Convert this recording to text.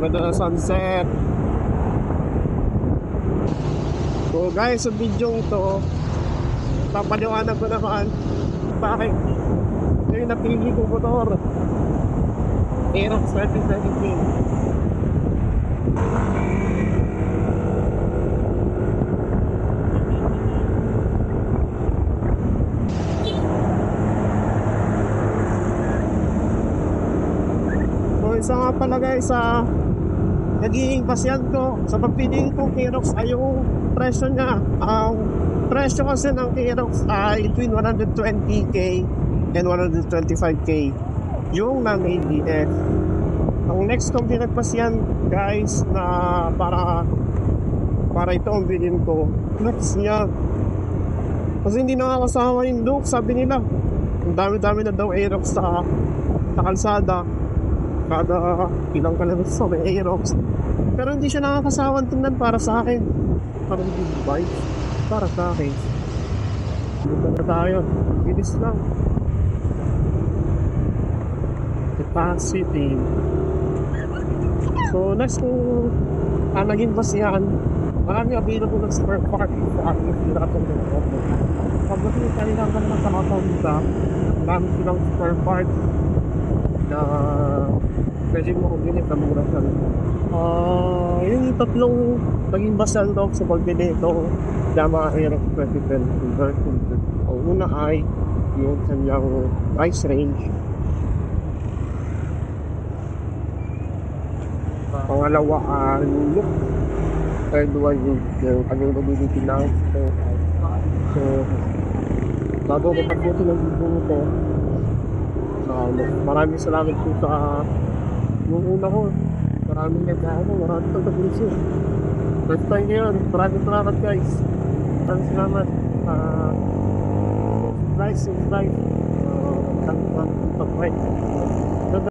ganda ng sunset. So guys, sa video ito, papaliwanag ko naman bakit ito yung napili kong motor, Aerox 2017. Isa nga pala guys sa naging pasyan ko sa pagpili kong Aerox ay yung presyo niya. Ang presyo kasi ng Aerox ay between 120k and 125k yung ng ABS. Ang next kong pinagpasyan guys na para ito ang bilhin ko, next niya kasi hindi nakakasama yung look. Sabi nila ang dami-dami na daw Aerox sa kalsada, kada ilang kilometers sa may Aerox, pero hindi siya nakakasawang tingnan para sa akin. Parang hindi vibes para sa akin. Dito na tayo, bilis lang. Capacity. So next kung naging basihan, marami available ng spare part sa aking pinakatong ng auto. Pag natin lang ka naman sa makakawita, marami silang spare part na pwede mo kung ganit na mura ka. Yung tatlong naging basan daw sa pagbili ito Yamaha Aerox 2010 version. Ang una ay yung kanyang price range, pangalawa ay look, third one yung kanyang mobility na. So bago ko pagbuti ng video nito, maraming salamat po sa yung una ko. Maraming maraming pagkabusin. First time ngayon, maraming salamat guys. Maraming salamat. Subscribe. Pag-like.